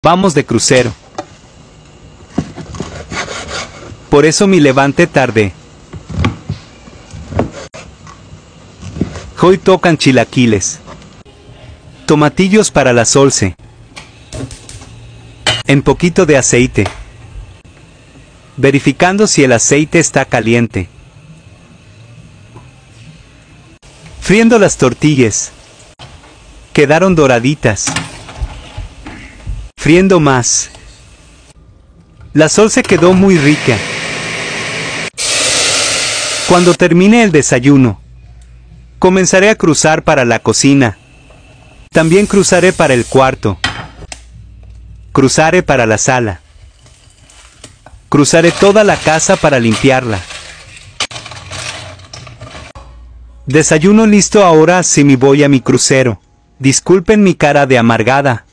Vamos de crucero. Por eso me levanté tarde. Hoy tocan chilaquiles. Tomatillos para la salsa. En poquito de aceite. Verificando si el aceite está caliente. Friendo las tortillas. Quedaron doraditas. Friendo más. La salsa quedó muy rica. Cuando termine el desayuno, comenzaré a cruzar para la cocina. También cruzaré para el cuarto. Cruzaré para la sala. Cruzaré toda la casa para limpiarla. Desayuno listo, ahora sí me voy a mi crucero. Disculpen mi cara de amargada.